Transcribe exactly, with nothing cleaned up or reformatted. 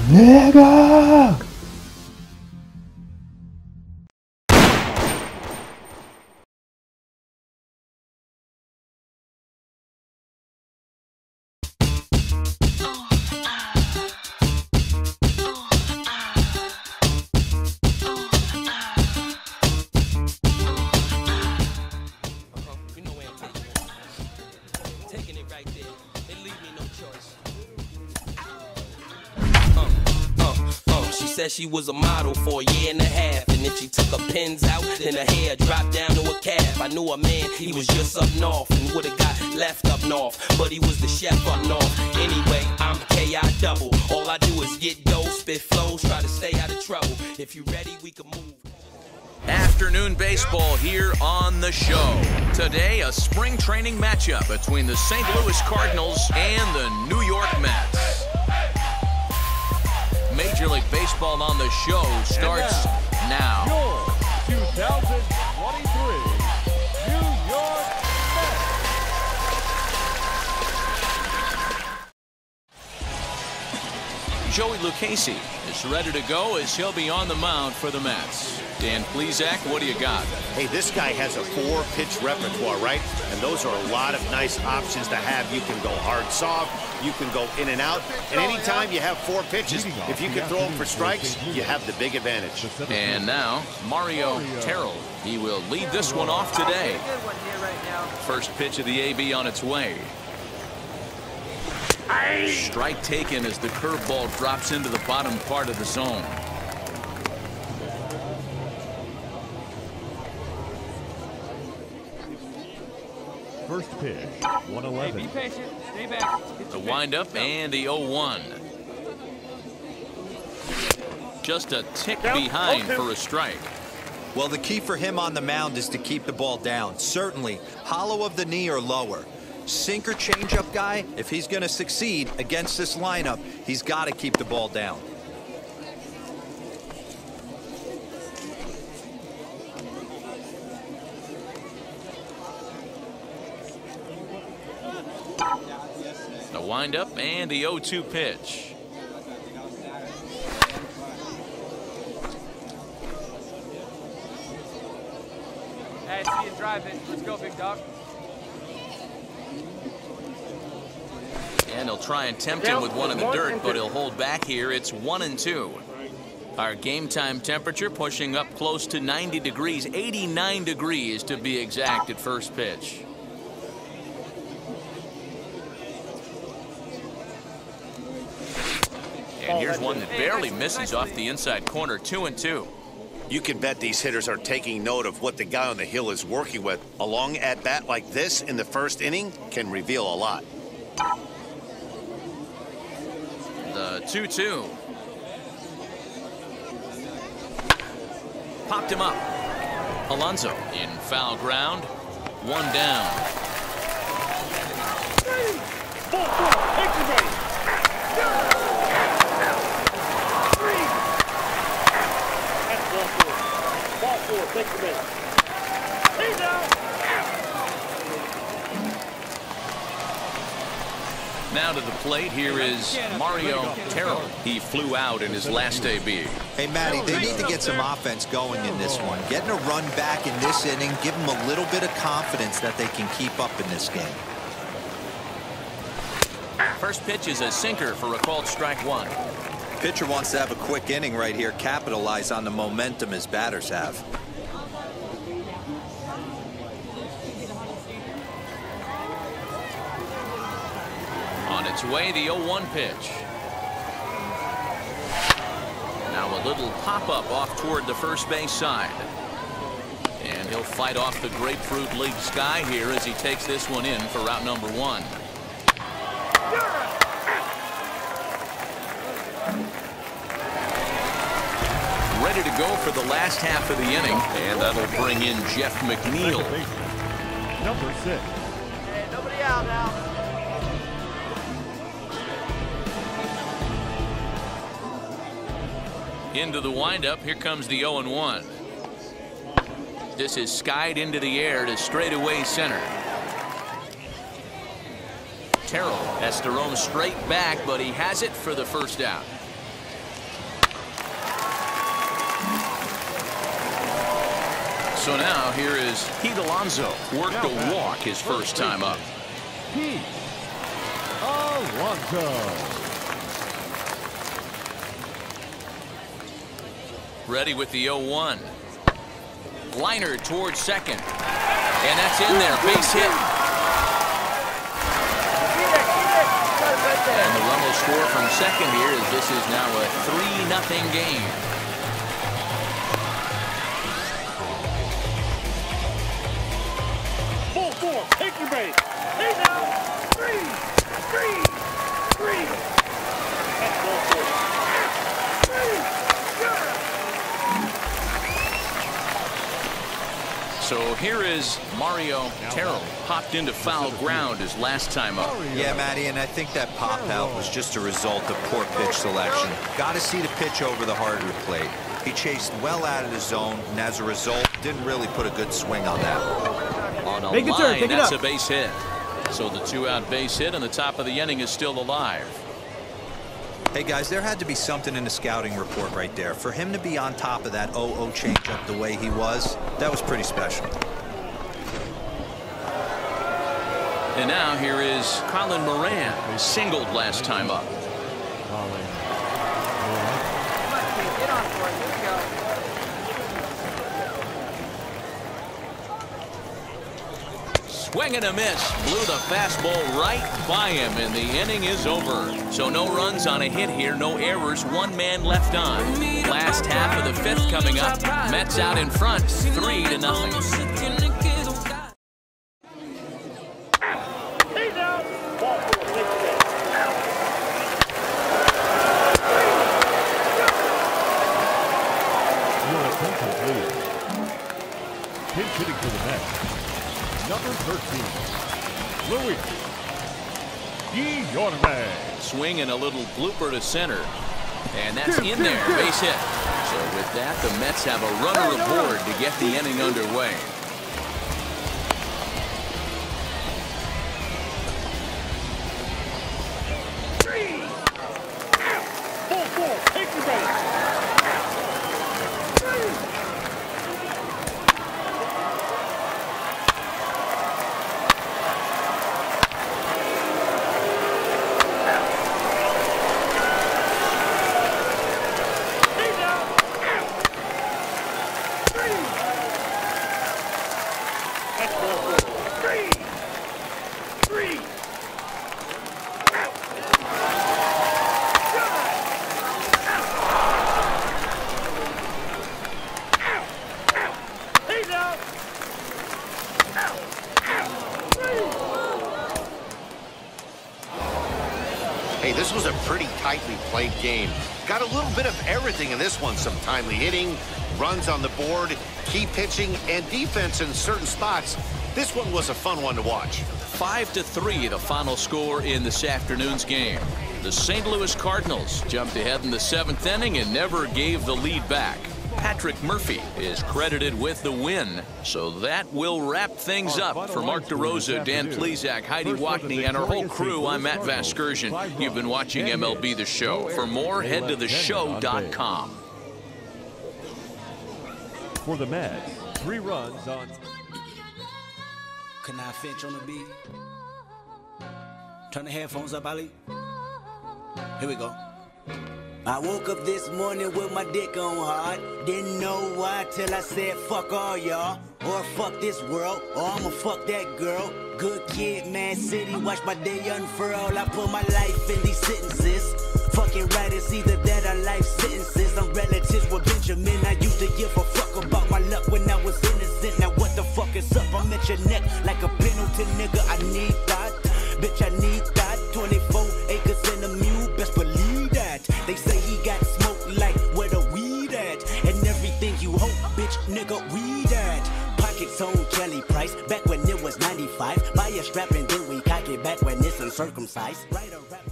Nigga! Said she was a model for a year and a half, and if she took her pins out, then her hair dropped down to a calf. I knew a man, he was just up north and would've got left up north, but he was the chef up north. Anyway, I'm K I double. All I do is get dough, spit flows, try to stay out of trouble. If you ready, we can move. Afternoon baseball here on the show. Today, a spring training matchup between the Saint Louis Cardinals and the New York Mets. Major League Baseball on the show starts now. Your two thousand twenty-three New York Mets. Joey Lucchesi is ready to go as he'll be on the mound for the Mets. Dan Plesac, what do you got? Hey, this guy has a four-pitch repertoire, right? And those are a lot of nice options to have. You can go hard, soft. You can go in and out. And anytime you have four pitches, if you can throw them for strikes, you have the big advantage. And now, Mario Terrell. He will lead this one off today. First pitch of the A B on its way. Strike taken as the curveball drops into the bottom part of the zone. First pitch, one eleven. Hey, be patient. Stay back. The windup and the oh one. Just a tick behind for a strike. Well, the key for him on the mound is to keep the ball down. Certainly, hollow of the knee or lower. Sinker changeup guy, if he's going to succeed against this lineup, he's got to keep the ball down. The windup and the oh two pitch. Hey, see you drive it. Let's go, big dog. And he'll try and tempt him with one in the dirt, but he'll hold back here. It's one and two. Our game time temperature pushing up close to ninety degrees, eighty-nine degrees to be exact at first pitch. And here's one that barely misses off the inside corner, two and two. You can bet these hitters are taking note of what the guy on the hill is working with. A long at-bat like this in the first inning can reveal a lot. The two two. Popped him up. Alonso in foul ground. One down. Ball four, take the base. Three. That's ball four. Ball four, take the base. He's out. Now to the plate, here is Mario Terrell. He flew out in his last A B. Hey, Matty, they need to get some offense going in this one. Getting a run back in this inning, give them a little bit of confidence that they can keep up in this game. First pitch is a sinker for a called strike one. Pitcher wants to have a quick inning right here, capitalize on the momentum his batters have. On its way, the oh one pitch. Now a little pop-up off toward the first base side. And he'll fight off the Grapefruit League sky here as he takes this one in for route number one. Ready to go for the last half of the inning, and that'll bring in Jeff McNeil. Number six. Hey, nobody out now. Into the windup, here comes the oh and one. This is skied into the air to straightaway center. Terrell has to roam straight back, but he has it for the first out. So now here is Pete Alonso. Worked a walk his first time up. Pete Alonso. Ready with the oh one. Liner towards second. And that's in there. Base hit. And the run will score from second here as this is now a three nothing game. Full four, take your base. Hey now, three, three, three. That's ball four. Three, So here is Mario Terrell. Popped into foul ground his last time up. Yeah, Matty, and I think that pop out was just a result of poor pitch selection. Got to see the pitch over the hardwood plate. He chased well out of the zone, and as a result, didn't really put a good swing on that. On a Make it turn, line, that's up. a base hit. So the two-out base hit, and the top of the inning is still alive. Hey, guys, there had to be something in the scouting report right there. For him to be on top of that oh oh changeup the way he was, that was pretty special. And now here is Colin Moran, who singled last time up. Get on for it. Here we go. Swing and a miss. Blew the fastball right by him, and the inning is over. So no runs on a hit here, no errors, one man left on. Last half of the fifth coming up. Mets out in front, three to nothing. hey now, ball four, take your base. Your attention, please. Pinch hitting for the Mets. Number thirteen, Louis Guillorme. Swing and a little blooper to center. And that's in there, base hit. So with that, the Mets have a runner aboard to get the inning underway. Three. Full four, take your base. Three. Hey, this was a pretty tightly played game. Got a little bit of everything in this one. Some timely hitting, runs on the board, key pitching, and defense in certain spots. This one was a fun one to watch. Five to three, the final score in this afternoon's game. The Saint Louis Cardinals jumped ahead in the seventh inning and never gave the lead back. Patrick Murphy is credited with the win. So that will wrap things up. For Mark DeRosa, Dan Plesac, Heidi Watney, and our whole crew, I'm Matt Vasgersian. You've been watching M L B The Show. For more, head to the show dot com. For the Mets, three runs on. Can I Finch on the beat? Turn the headphones up, Ali. Here we go. I woke up this morning with my dick on hard. Didn't know why till I said fuck all y'all. Or fuck this world, or I'ma fuck that girl. Good kid, Man City, watch my day unfurl. I put my life in these sentences. Fucking right, it's either that or life sentences. I'm relatives with Benjamin. I used to give a fuck about my luck when I was innocent. Now what the fuck is up? I'm at your neck like a penalty, nigga. I need that. Bitch, I need that. twenty-four acres in a mule, best believe that. They say he got smoke like where the weed at. And everything you hope, bitch, nigga, weed at. Pockets on Kelly Price, back when it was ninety-five. Buy a strap and then we cock it back when it's uncircumcised. Right around